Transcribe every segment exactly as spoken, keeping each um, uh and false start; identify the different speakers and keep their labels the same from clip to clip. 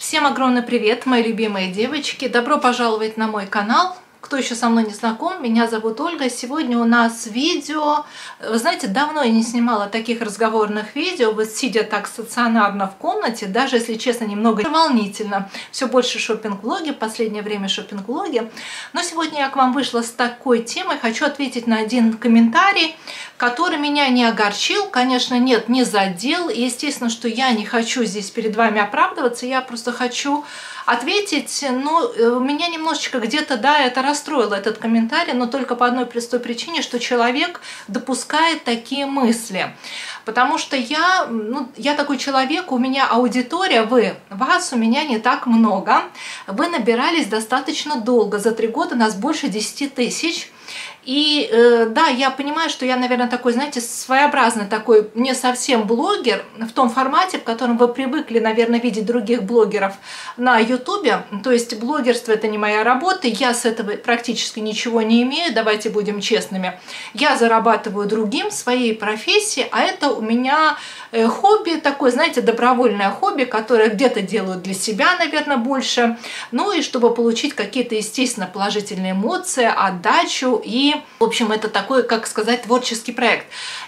Speaker 1: Всем огромный привет, мои любимые девочки! Добро пожаловать на мой канал! Кто еще со мной не знаком, меня зовут Ольга. Сегодня у нас видео. Вы знаете, давно я не снимала таких разговорных видео, вот сидя так стационарно в комнате, даже, если честно, немного волнительно. Все больше шопинг-влоги, в последнее время шопинг-влоги. Но сегодня я к вам вышла с такой темой. Хочу ответить на один комментарий, который меня не огорчил, конечно, нет, не задел. И естественно, что я не хочу здесь перед вами оправдываться, я просто хочу ответить, ну, меня немножечко где-то, да, это расстроило, этот комментарий, но только по одной простой причине, что человек допускает такие мысли. Потому что я, ну, я такой человек, у меня аудитория, вы, вас у меня не так много, вы набирались достаточно долго, за три года нас больше десяти тысяч. И э, да, я понимаю, что я, наверное, такой, знаете, своеобразный такой, не совсем блогер в том формате, в котором вы привыкли, наверное, видеть других блогеров на ютубе. То есть блогерство — это не моя работа, я с этого практически ничего не имею, давайте будем честными. Я зарабатываю другим, своей профессией, а это у меня э, хобби такое, знаете, добровольное хобби, которое где-то делаю для себя, наверное, больше. Ну и чтобы получить какие-то, естественно, положительные эмоции, отдачу. И, в общем, это такой, как сказать, творческий проект.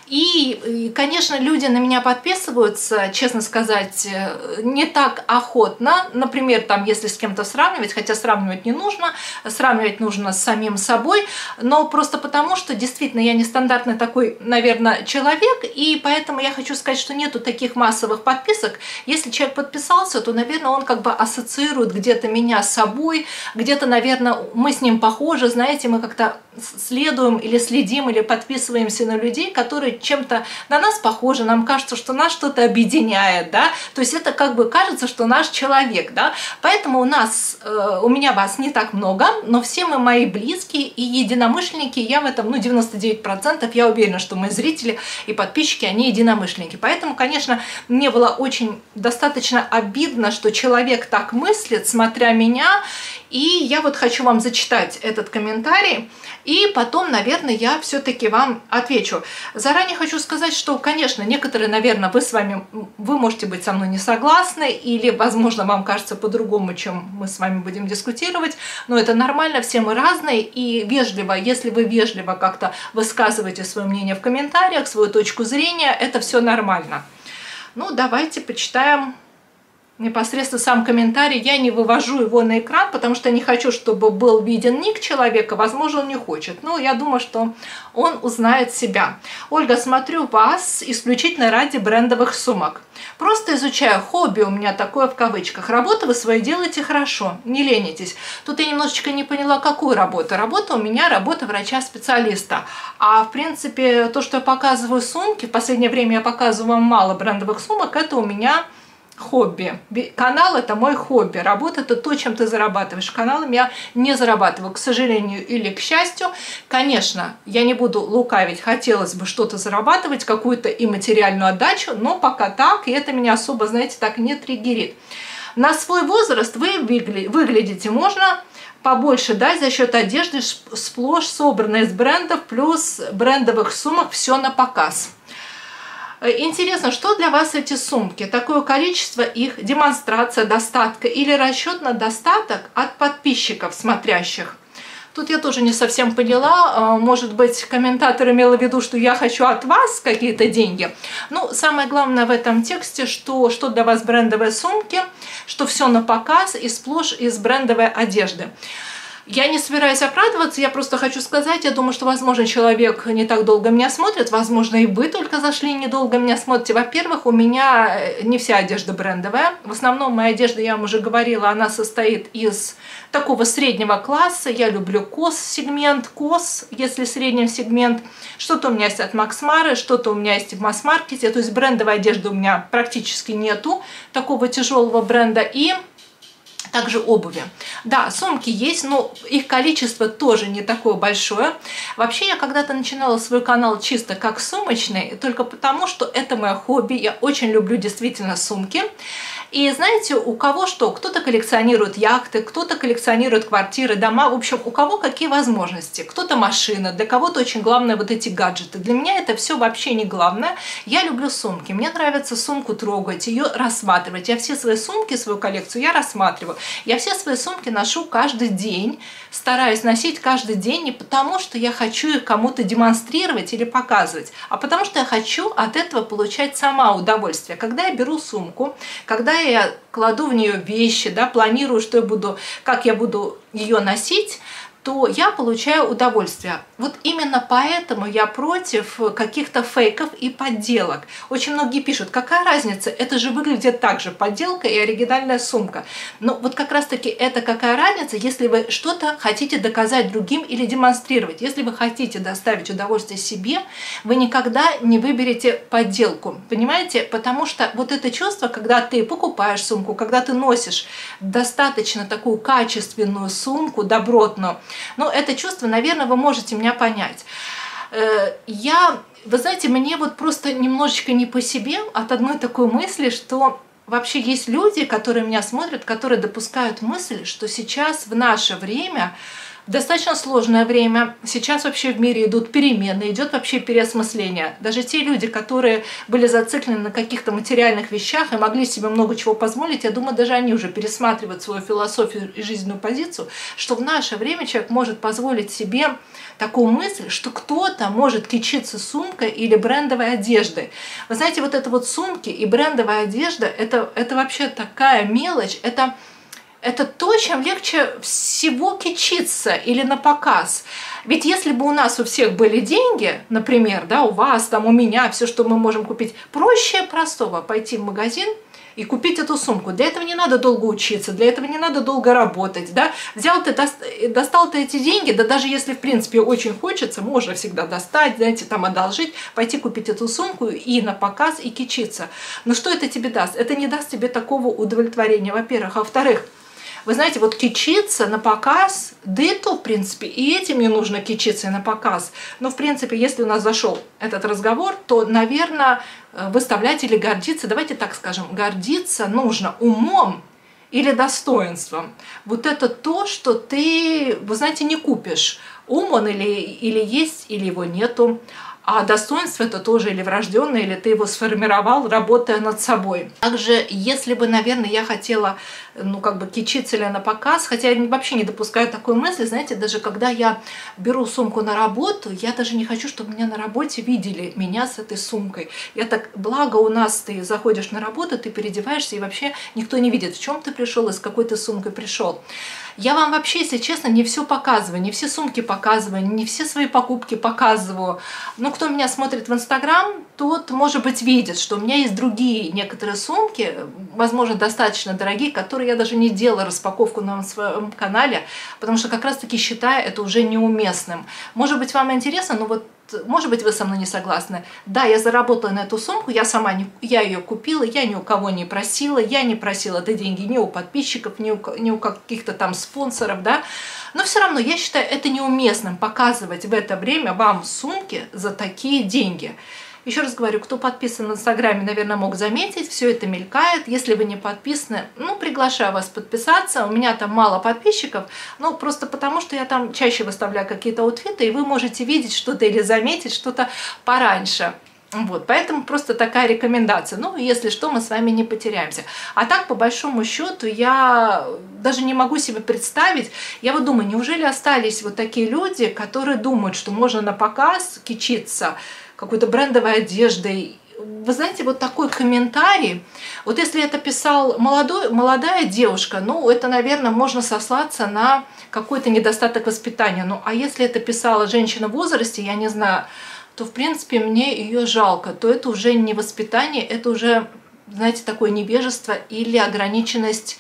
Speaker 1: И, конечно, люди на меня подписываются, честно сказать, не так охотно. Например, там, если с кем-то сравнивать, хотя сравнивать не нужно, сравнивать нужно с самим собой, но просто потому, что действительно я нестандартный такой, наверное, человек, и поэтому я хочу сказать, что нету таких массовых подписок. Если человек подписался, то, наверное, он как бы ассоциирует где-то меня с собой, где-то, наверное, мы с ним похожи, знаете, мы как-то следуем или следим, или подписываемся на людей, которые чем-то на нас похожи, нам кажется, что нас что-то объединяет, да, то есть это как бы кажется, что наш человек, да, поэтому у нас, э, у меня вас не так много, но все мы мои близкие и единомышленники, я в этом, ну, девяносто девять процентов, я уверена, что мои зрители и подписчики, они единомышленники, поэтому, конечно, мне было очень достаточно обидно, что человек так мыслит, смотря меня, и я вот хочу вам зачитать этот комментарий, и потом, наверное, я все-таки вам отвечу. Заранее хочу сказать, что, конечно, некоторые, наверное, вы с вами, вы можете быть со мной не согласны, или, возможно, вам кажется по-другому, чем мы с вами будем дискутировать, но это нормально, все мы разные, и вежливо, если вы вежливо как-то высказываете свое мнение в комментариях, свою точку зрения, это все нормально. Ну, давайте почитаем непосредственно сам комментарий. Я не вывожу его на экран, потому что не хочу, чтобы был виден ник человека. Возможно, он не хочет. Но я думаю, что он узнает себя. Ольга, смотрю вас исключительно ради брендовых сумок. Просто изучаю хобби, у меня такое в кавычках. Работу вы свои делаете хорошо, не ленитесь. Тут я немножечко не поняла, какую работу. Работа у меня работа врача-специалиста. А в принципе, то, что я показываю сумки, в последнее время я показываю вам мало брендовых сумок, это у меня хобби. Канал — это мой хобби. Работа — это то, чем ты зарабатываешь. Каналом я не зарабатываю, к сожалению или к счастью. Конечно, я не буду лукавить, хотелось бы что-то зарабатывать, какую-то и материальную отдачу, но пока так, и это меня особо, знаете, так не триггерит. На свой возраст вы выглядите можно побольше, да, за счет одежды, сплошь собранной из брендов, плюс брендовых сумок, все на показ. Интересно, что для вас эти сумки? Такое количество их, демонстрация достатка или расчет на достаток от подписчиков, смотрящих? Тут я тоже не совсем поняла. Может быть, комментатор имел в виду, что я хочу от вас какие-то деньги. Ну, самое главное в этом тексте, что, что для вас брендовые сумки, что все на показ и сплошь из брендовой одежды. Я не собираюсь оправдываться, я просто хочу сказать, я думаю, что, возможно, человек не так долго меня смотрит, возможно, и вы только зашли, недолго меня смотрите. Во-первых, у меня не вся одежда брендовая. В основном моя одежда, я вам уже говорила, она состоит из такого среднего класса. Я люблю кос-сегмент, кос, если средний сегмент. Что-то у меня есть от Макс Мары, что-то у меня есть в масс-маркете. То есть брендовой одежды у меня практически нету, такого тяжелого бренда. И Также обуви. Да, сумки есть, но их количество тоже не такое большое. Вообще, я когда-то начинала свой канал чисто как сумочный, только потому, что это мое хобби. Я очень люблю действительно сумки. И знаете, у кого что? Кто-то коллекционирует яхты, кто-то коллекционирует квартиры, дома. В общем, у кого какие возможности. Кто-то машина, для кого-то очень главное вот эти гаджеты. Для меня это все вообще не главное. Я люблю сумки. Мне нравится сумку трогать, ее рассматривать. Я все свои сумки, свою коллекцию я рассматриваю. Я все свои сумки ношу каждый день. Стараюсь носить каждый день не потому, что я хочу их кому-то демонстрировать или показывать, а потому что я хочу от этого получать сама удовольствие. Когда я беру сумку, когда я кладу в нее вещи, да, планирую, что я буду, как я буду ее носить, то я получаю удовольствие. Вот именно поэтому я против каких-то фейков и подделок. Очень многие пишут, какая разница, это же выглядит так же, подделка и оригинальная сумка. Но вот как раз таки это какая разница, если вы что-то хотите доказать другим или демонстрировать. Если вы хотите доставить удовольствие себе, вы никогда не выберете подделку. Понимаете? Потому что вот это чувство, когда ты покупаешь сумку, когда ты носишь достаточно такую качественную сумку, добротную, ну, это чувство, наверное, вы можете меня понять. Я, вы знаете, мне вот просто немножечко не по себе от одной такой мысли, что вообще есть люди, которые меня смотрят, которые допускают мысль, что сейчас в наше время, достаточно сложное время, сейчас вообще в мире идут перемены, идет вообще переосмысление. Даже те люди, которые были зациклены на каких-то материальных вещах и могли себе много чего позволить, я думаю, даже они уже пересматривают свою философию и жизненную позицию, что в наше время человек может позволить себе такую мысль, что кто-то может кичиться сумкой или брендовой одеждой. Вы знаете, вот это вот сумки и брендовая одежда, это, это вообще такая мелочь, это... Это то, чем легче всего кичиться или на показ. Ведь если бы у нас у всех были деньги, например, да, у вас, там, у меня, все, что мы можем купить, проще простого пойти в магазин и купить эту сумку. Для этого не надо долго учиться, для этого не надо долго работать. Да? Взял ты, достал ты эти деньги, да даже если, в принципе, очень хочется, можно всегда достать, знаете, там одолжить, пойти купить эту сумку и на показ, и кичиться. Но что это тебе даст? Это не даст тебе такого удовлетворения, во-первых. А во-вторых, вы знаете, вот кичиться на показ, да и то, в принципе, и этим не нужно кичиться и на показ. Но, в принципе, если у нас зашел этот разговор, то, наверное, выставлять или гордиться, давайте так скажем, гордиться нужно умом или достоинством. Вот это то, что ты, вы знаете, не купишь. Ум он или, или есть, или его нету. А достоинство это тоже или врожденное, или ты его сформировал, работая над собой. Также, если бы, наверное, я хотела, ну, как бы кичиться или на показ, хотя я вообще не допускаю такой мысли, знаете, даже когда я беру сумку на работу, я даже не хочу, чтобы меня на работе видели, меня с этой сумкой. Я так, благо у нас ты заходишь на работу, ты переодеваешься, и вообще никто не видит, в чем ты пришел и с какой ты сумкой пришел. Я вам вообще, если честно, не все показываю, не все сумки показываю, не все свои покупки показываю. Но кто меня смотрит в Инстаграм, тот, может быть, видит, что у меня есть другие некоторые сумки, возможно, достаточно дорогие, которые я даже не делала распаковку на своем канале, потому что как раз-таки считаю это уже неуместным. Может быть, вам интересно, но вот может быть, вы со мной не согласны. Да, я заработала на эту сумку, я сама не, я ее купила, я ни у кого не просила, я не просила эти деньги ни у подписчиков, ни у, ни у каких-то там спонсоров, да. Но все равно я считаю это неуместным показывать в это время вам сумки за такие деньги. Еще раз говорю, кто подписан в Инстаграме, наверное, мог заметить, все это мелькает. Если вы не подписаны, ну, приглашаю вас подписаться. У меня там мало подписчиков, ну, просто потому, что я там чаще выставляю какие-то аутфиты, и вы можете видеть что-то или заметить что-то пораньше. Вот, поэтому просто такая рекомендация. Ну, если что, мы с вами не потеряемся. А так, по большому счету, я даже не могу себе представить. Я вот думаю, неужели остались вот такие люди, которые думают, что можно на показ кичиться какой-то брендовой одеждой. Вы знаете, вот такой комментарий, вот если это писал молодой, молодая девушка, ну, это, наверное, можно сослаться на какой-то недостаток воспитания. Ну, а если это писала женщина в возрасте, я не знаю, то, в принципе, мне ее жалко, то это уже не воспитание, это уже, знаете, такое невежество или ограниченность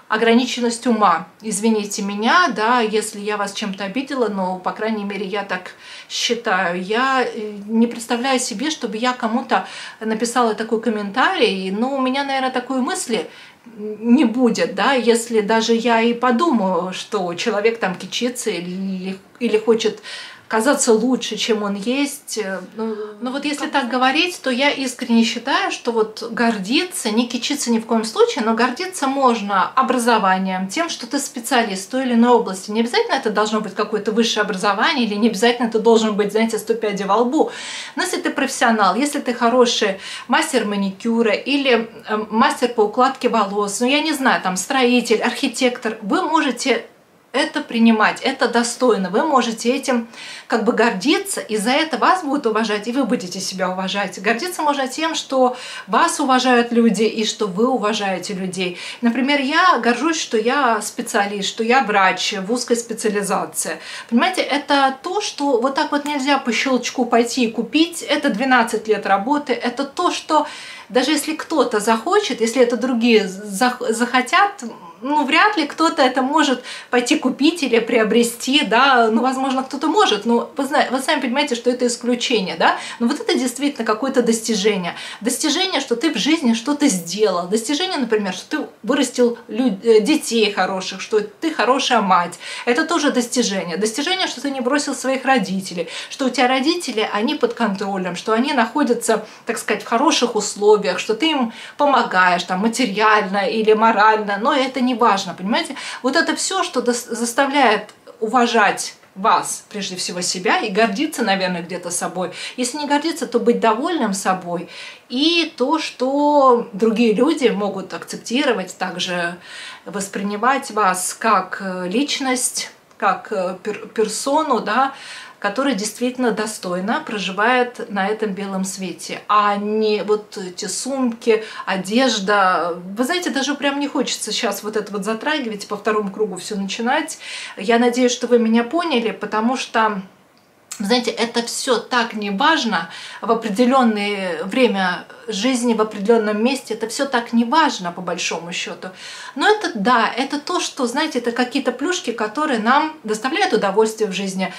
Speaker 1: ограниченность ума. Извините меня, да, если я вас чем-то обидела, но, по крайней мере, я так считаю. Я не представляю себе, чтобы я кому-то написала такой комментарий, но у меня, наверное, такой мысли не будет, да, если даже я и подумаю, что человек там кичится или, или хочет казаться лучше, чем он есть. Ну, ну вот если так говорить, то я искренне считаю, что вот гордиться, не кичиться ни в коем случае, но гордиться можно образованием, тем, что ты специалист в той или иной области. Не обязательно это должно быть какое-то высшее образование, или не обязательно это должен быть, знаете, сто пядей во лбу. Но если ты профессионал, если ты хороший мастер маникюра или э, мастер по укладке волос, ну я не знаю, там строитель, архитектор, вы можете это принимать, это достойно. Вы можете этим как бы гордиться, и за это вас будут уважать, и вы будете себя уважать. Гордиться можно тем, что вас уважают люди, и что вы уважаете людей. Например, я горжусь, что я специалист, что я врач в узкой специализации. Понимаете, это то, что вот так вот нельзя по щелчку пойти и купить. Это двенадцать лет работы, это то, что даже если кто-то захочет, если это другие захотят, ну, вряд ли кто-то это может пойти купить или приобрести, да, ну, возможно, кто-то может, но вы, знаете, вы сами понимаете, что это исключение, да, но вот это действительно какое-то достижение. Достижение, что ты в жизни что-то сделал, достижение, например, что ты вырастил детей хороших, что ты хорошая мать, это тоже достижение. Достижение, что ты не бросил своих родителей, что у тебя родители, они под контролем, что они находятся, так сказать, в хороших условиях, что ты им помогаешь, там, материально или морально, но это не важно, понимаете? Вот это все, что заставляет уважать вас, прежде всего себя, и гордиться, наверное, где-то собой. Если не гордиться, то быть довольным собой. И то, что другие люди могут акцептировать, также воспринимать вас как личность, как персону, да, которая действительно достойно проживает на этом белом свете, а не вот эти сумки, одежда. Вы знаете, даже прям не хочется сейчас вот это вот затрагивать, по второму кругу все начинать. Я надеюсь, что вы меня поняли, потому что, знаете, это все так не важно в определенное время жизни, в определенном месте, это все так не важно по большому счету. Но это да, это то, что, знаете, это какие-то плюшки, которые нам доставляют удовольствие в жизни,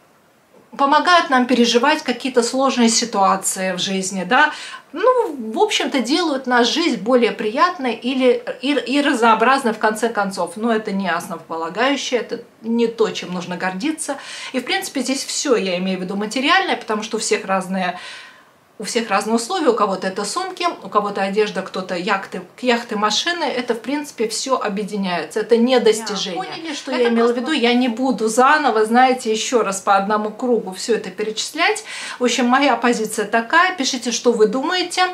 Speaker 1: помогают нам переживать какие-то сложные ситуации в жизни, да, ну, в общем-то, делают нашу жизнь более приятной или, и, и разнообразной в конце концов. Но это не основополагающее, это не то, чем нужно гордиться. И, в принципе, здесь все, я имею в виду материальное, потому что у всех разные... У всех разные условия, у кого-то это сумки, у кого-то одежда, кто-то яхты, яхты, машины. Это, в принципе, все объединяется. Это не достижение. Поняли, что это я имела просто... в виду? Я не буду заново, знаете, еще раз по одному кругу все это перечислять. В общем, моя позиция такая. Пишите, что вы думаете.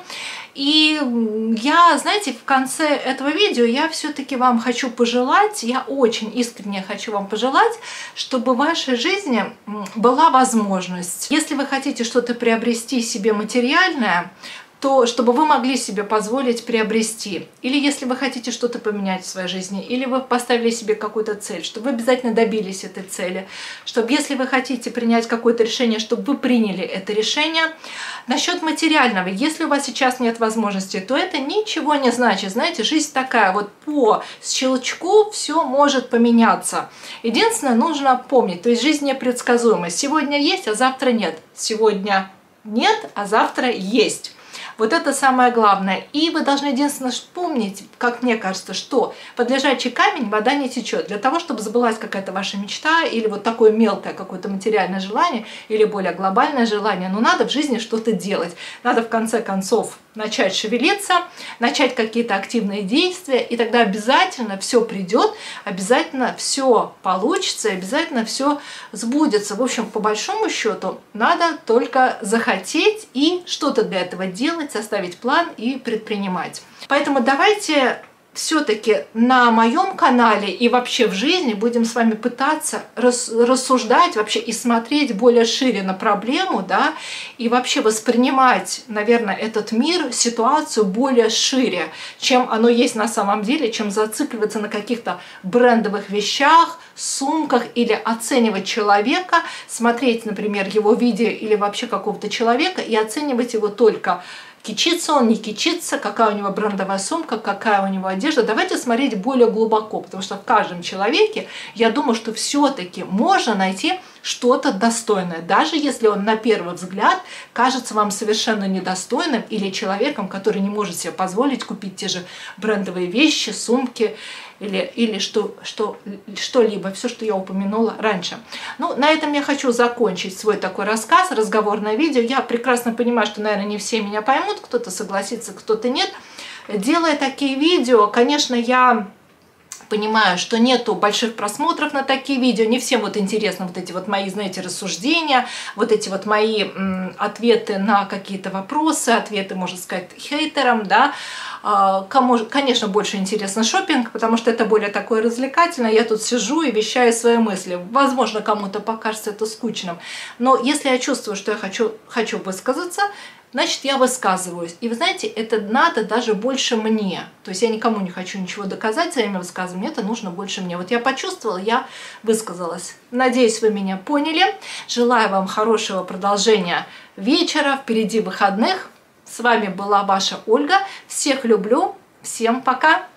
Speaker 1: И я, знаете, в конце этого видео я все-таки вам хочу пожелать, я очень искренне хочу вам пожелать, чтобы в вашей жизни была возможность. Если вы хотите что-то приобрести себе материальное, то чтобы вы могли себе позволить приобрести. Или если вы хотите что-то поменять в своей жизни, или вы поставили себе какую-то цель, чтобы вы обязательно добились этой цели, чтобы если вы хотите принять какое-то решение, чтобы вы приняли это решение. Насчет материального, если у вас сейчас нет возможности, то это ничего не значит. Знаете, жизнь такая, вот по щелчку все может поменяться. Единственное, нужно помнить, то есть жизнь непредсказуема. Сегодня есть, а завтра нет. Сегодня нет, а завтра есть. Вот это самое главное. И вы должны единственное помнить, как мне кажется, что под лежачий камень вода не течет. Для того, чтобы сбылась какая-то ваша мечта или вот такое мелкое какое-то материальное желание или более глобальное желание, но надо в жизни что-то делать. Надо в конце концов начать шевелиться, начать какие-то активные действия, и тогда обязательно все придет, обязательно все получится, обязательно все сбудется. В общем, по большому счету, надо только захотеть и что-то для этого делать, составить план и предпринимать. Поэтому давайте все-таки на моем канале и вообще в жизни будем с вами пытаться рассуждать вообще и смотреть более шире на проблему, да, и вообще воспринимать, наверное, этот мир, ситуацию более шире, чем оно есть на самом деле, чем зацикливаться на каких-то брендовых вещах, сумках или оценивать человека, смотреть, например, его видео или вообще какого-то человека и оценивать его только кичится он, не кичится, какая у него брендовая сумка, какая у него одежда. Давайте смотреть более глубоко, потому что в каждом человеке, я думаю, что все-таки можно найти что-то достойное, даже если он на первый взгляд кажется вам совершенно недостойным или человеком, который не может себе позволить купить те же брендовые вещи, сумки или, или что, что, что-либо, все, что я упомянула раньше. Ну, на этом я хочу закончить свой такой рассказ, разговорное видео. Я прекрасно понимаю, что, наверное, не все меня поймут, кто-то согласится, кто-то нет. Делая такие видео, конечно, я понимаю, что нету больших просмотров на такие видео, не всем вот интересно вот эти вот мои, знаете, рассуждения, вот эти вот мои м, ответы на какие-то вопросы, ответы, можно сказать, хейтерам, да. Кому, конечно, больше интересно шопинг, потому что это более такое развлекательное. Я тут сижу и вещаю свои мысли. Возможно, кому-то покажется это скучным. Но если я чувствую, что я хочу, хочу высказаться, значит, я высказываюсь. И вы знаете, это надо даже больше мне. То есть я никому не хочу ничего доказать своими высказываниями, это нужно больше мне. Вот я почувствовала, я высказалась. Надеюсь, вы меня поняли. Желаю вам хорошего продолжения вечера. Впереди выходных. С вами была ваша Ольга. Всех люблю. Всем пока.